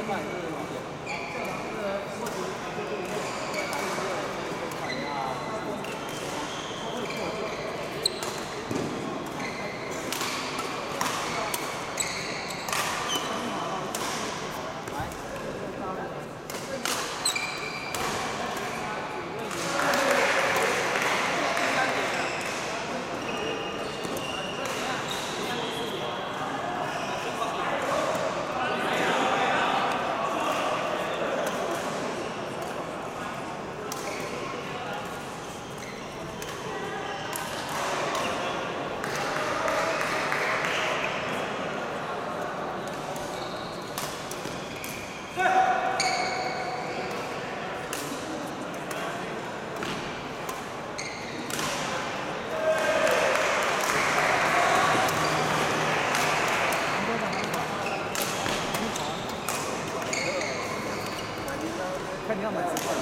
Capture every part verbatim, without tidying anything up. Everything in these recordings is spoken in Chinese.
看你要买几份。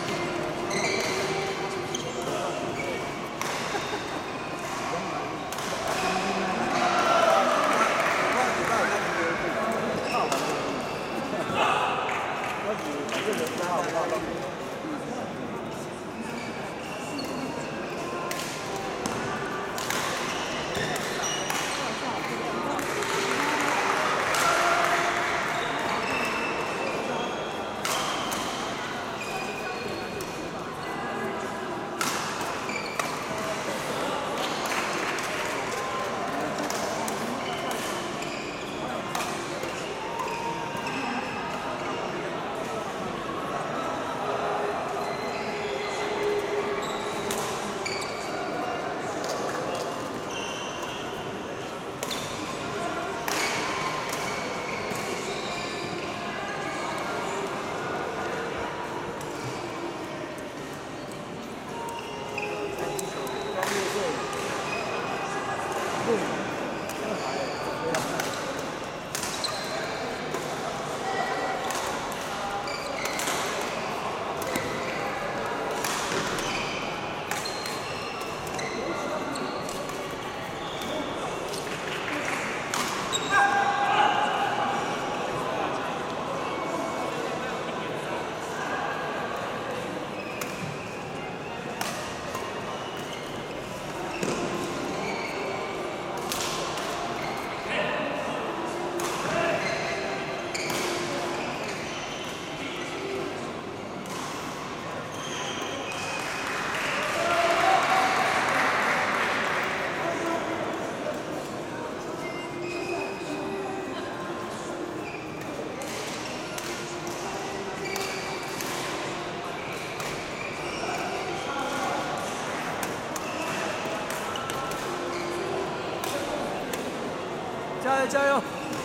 加油加油！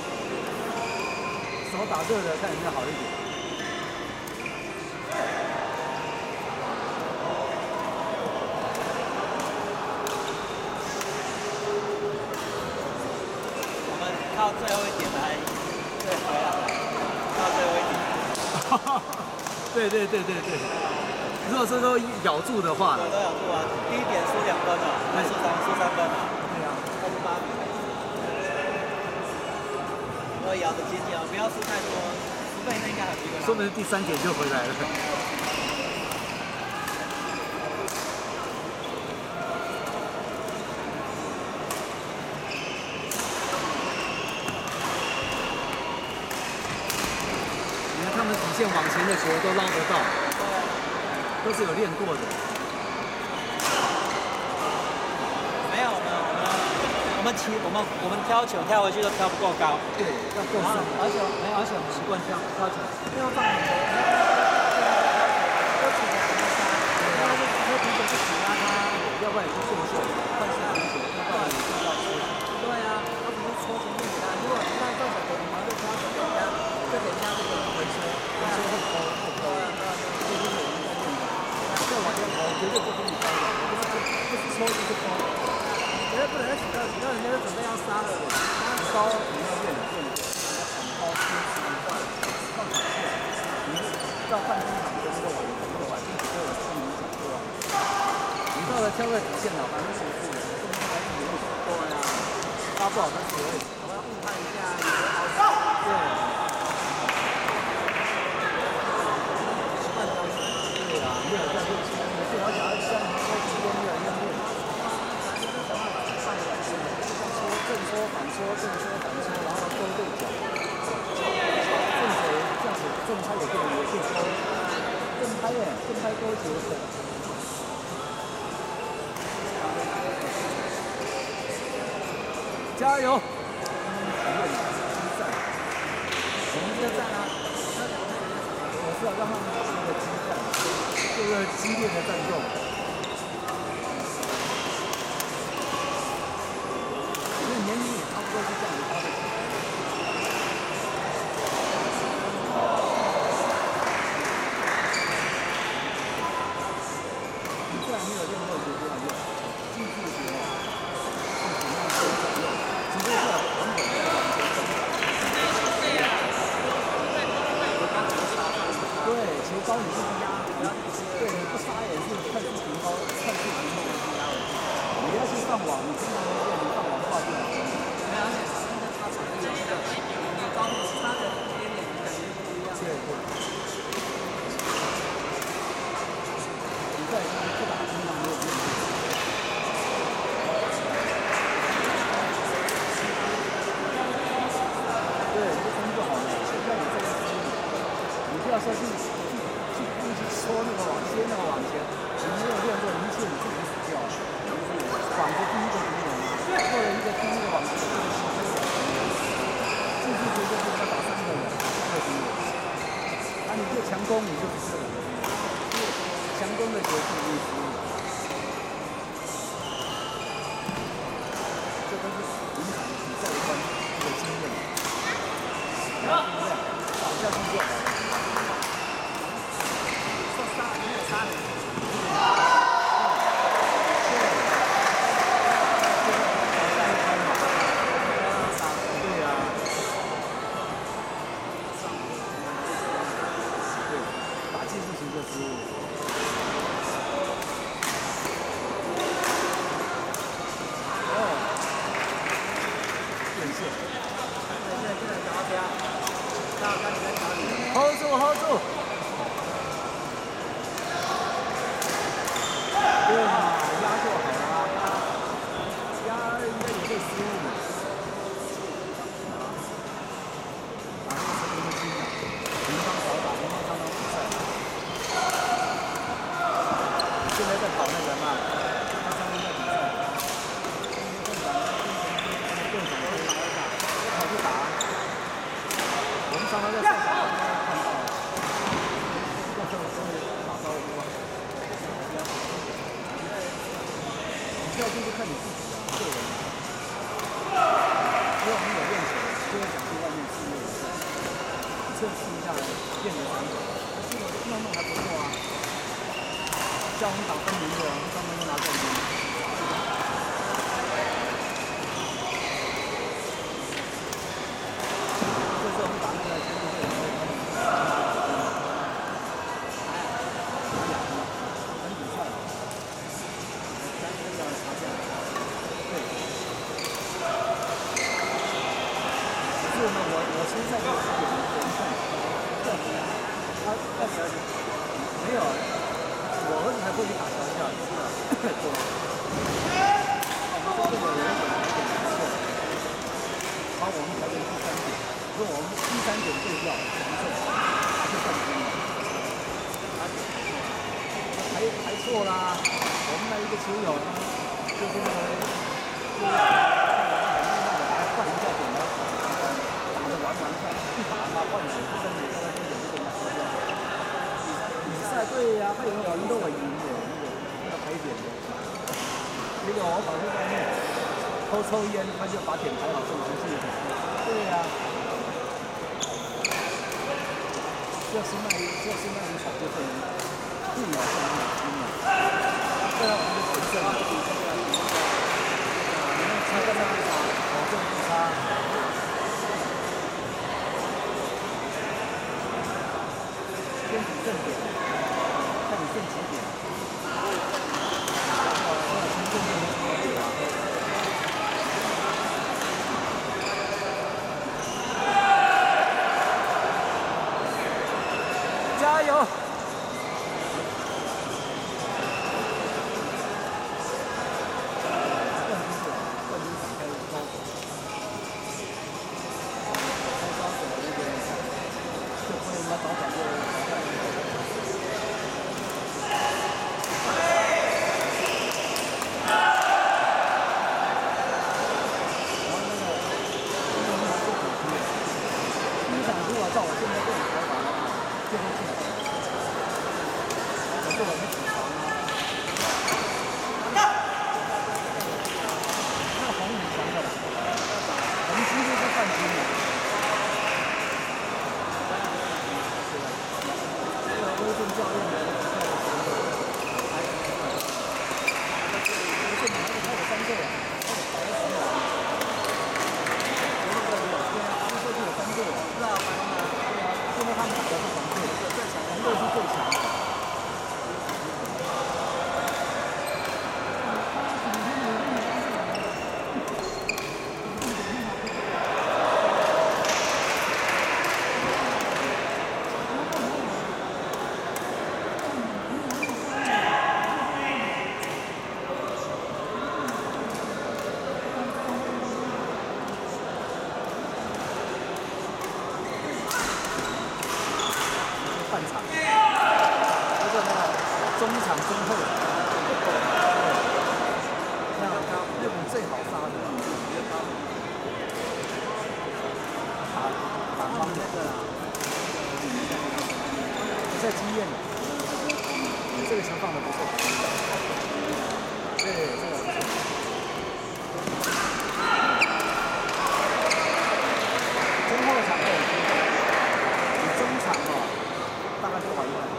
手打热的，看有没有好一点。 我们靠最后一点来，对，回来，靠最后一点。 对对对对对。如果是都咬住的话， 对，都咬住啊。第一点输两分了，还输三输三分了。 对啊， 二十八比。要咬得紧紧哦，不要输太多，输倍那应该还有机会。 说不定第三点就回来了。你看他们底线往前的球都捞得到，都是有练过的。 没有呢，我们我们起我们我们挑球挑回去都挑不够高。 对，要够深，而且没有，而且我们习惯挑挑球，因为放很多，都起来很杀，然后就就平时去挤压它，要不然也是顺手，换下平球，要不然也是要搓。对啊，他不是搓前面给他，如果那这种球，你马上就挑球给人家，就给人家这个回收，回收会抠会抠，这就是我们在练的。这往前抠，绝对不给你抠的，不是不是搓就是抠。绝对不能再举到举到人家就准备要杀了，烧你要练练练，很高心情放放场线，你到半中场跟那个晚那个晚上就有距离感，对吧？你到了挑个底线了，反正是负的，这么还是有点多呀，发不好的时候，我要误判一下，对。 加油！我们这站啊，我是要让他们这个激战，这个激烈的战斗。因为年龄也差不多是这样子发的。你虽然没有练过学不要练，继续学，是怎么样去掌握，只不过是很稳的往前走。对，球高你就是压，对，你不杀也是快速平高，快速平后是压的。你要去上网，你经常会练，你上网的话就好了。 没有，而且那个插场的那个，你高插的一点点，感觉不一样。 对对。比赛就是不打，经常没有练过。对，你就冲就好了，现在你这个思路，你不要说去去去故意去戳那个网，切那个网前，你没有练过，一切你自己死掉了。网子第一个敌人，做了一个第一个网子，这个是进去学就是要打三个人，三个敌人。那你就强攻，你就不是了。强攻的结束你输了。这都是影响比赛的关这个经验。打下去就好了。 说杀没有杀人。 对呀。对，打技术型的失误。哦。变线。 现在现在调标，到那你在调里。 hold 住 hold 住。对嘛，压就好了。压应该也会失误嘛。打那个成年的心啊，平常少打，平常常常比赛。现在在跑那个嘛，他常常在比赛。队长，队长都打一打，跑去打。我们常常在赛场上看到，那时候都是打招呼啊。你要就是看你自己啊，个人。只要你有练球，就会想去外面试练一下，测试一下练的成果。这个弄弄还不错啊。像我们打分龄的，我们专门都拿冠军。这次我们打那个全国队，我们会拿冠军。哎呀，很比赛了。咱这个查下来。对。只是呢，我我现在就是有人看，这他但是没有，我儿子还会去打桥下，对。我们这个有一点有点不错，把我们排在第三点，如果我们第三点对掉，我们就就冠军了。还还错啦，我们那一个球友就是那个就是还换一下点的，打得玩玩快，一打他换手不跟你跟他跟你就跟他说掉。比赛对呀，还有人都会赢的，那个那个排点的。结果我跑去外面偷抽烟，他就把点排好送出去。对呀。就是那一就是那一场就被人一秒胜利赢了。这样我们就取胜了。你们猜个那一场保证不差。先比正点，看你剩几点。哦，那从正点的几点啊？加油！冠军队，冠军展开高手，开高手那边就不能把早早就淘汰了。然后那个照我现在这种头发的话，就会进来。可是我没起床啊。那个红很强的啦，红几乎是冠军了。这个威顿教练的比赛的时候，还有一个，而且你还有他有三个啊，他有白龙啊。对啊，他们说是有三个，是啊，白龙啊，对啊，现在他们打的是黄队，最强，黄队是最强的。半场，那个那个中场中后，那日本最好杀的，打打方那个啦，比赛经验，这个球放的不错，对，这个不错。中后场会有机会，你中场哦。大概就完蛋了。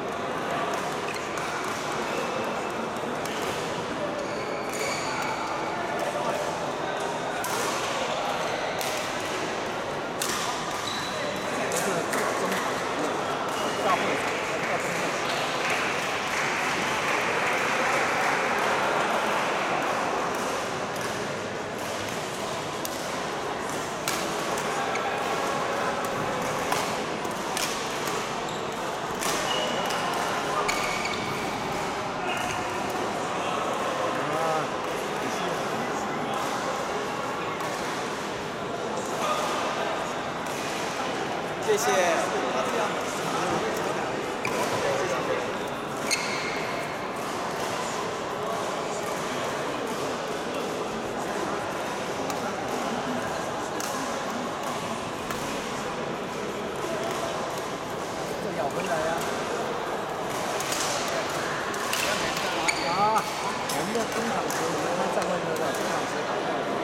这是中场，大会场，到中场。 谢谢。 这咬回来呀！啊，我们的中场球员他站位得到中场球打掉了。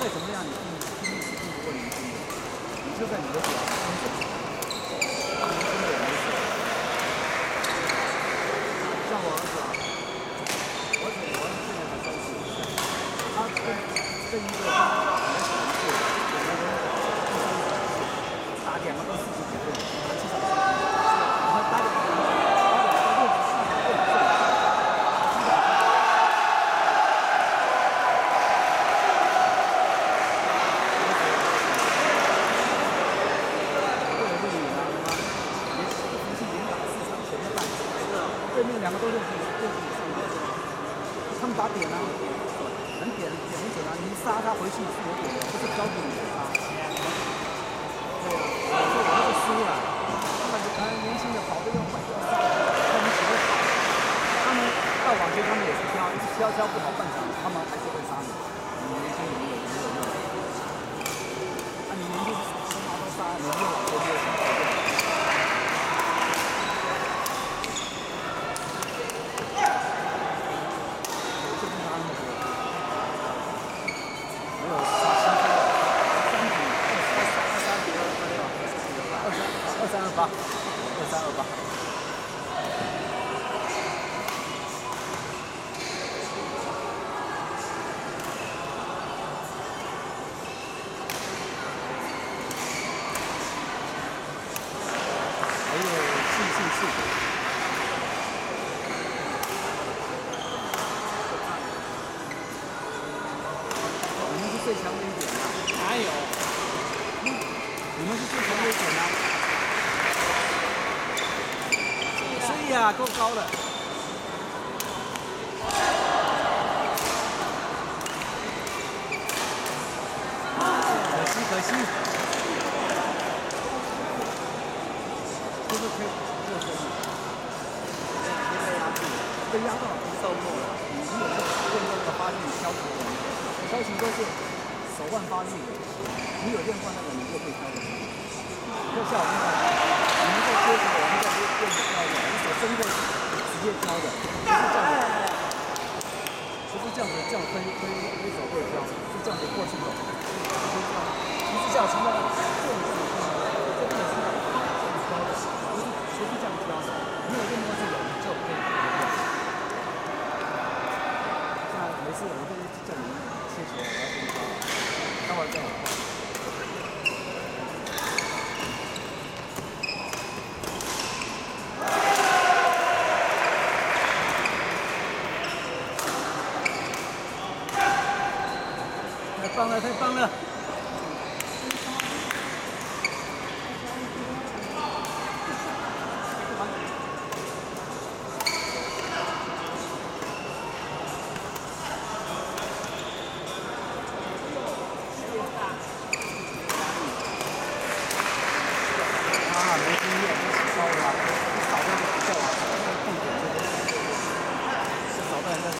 再怎么样，你拼拼命是拼不过年轻的。你就算你的表工整，年轻的也没死。像我儿子啊，我儿子我儿子现在才三十五岁，他跟跟一个比较小一岁，有的人第三十岁，打两个都四十几岁，他至少是，然后打两个打两个六十四十六十岁。对面两个都六十六十以上的，他们打点啊，很点点很准啊，你杀他回去是有点的，不是标准的杀。对啊，所以我们是输了。他们他年轻的跑得又快又杀，他们只会跑。他们到网前他们也是挑，一挑挑不好半场，他们还是会杀你。你年轻人有没有用？啊，你年轻什么都杀，你越往前越少。二三二八，二三二八。还有四四四。你们是最强的一点啊！ 哪有？ 你们是最强的一点啊！所以啊，够高了。可惜可惜。就是可以过分了。被压住，被压到受够了。你有没有练过那个发力敲球的？敲球都是手腕发力的。你有练过那个，你就可以敲的。就像我们讲，你们在接球，我们在练练敲的，你手伸过去直接敲的，不是这样子，不是这样子这样推推推手背敲，是这样子过去的，不是这样，不是这样从那个这里是这边是这样敲的，不是不是这样敲的，你有练过这个，你就可以练。像没事，我就叫你们切球，我要给你敲，待会儿再。太棒了，太棒了！啊，没经验，不起高了。